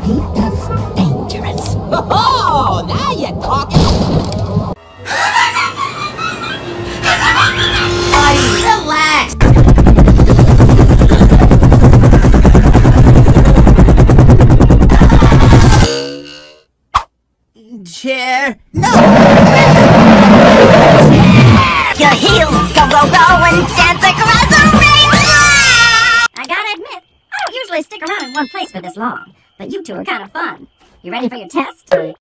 It's dangerous. Oh, now you're talking. Relax. Chair. No. Your heels go, go, go and dance across the rainbow! I gotta admit, I don't usually stick around in one place for this long, but you two are kind of fun. You ready for your test?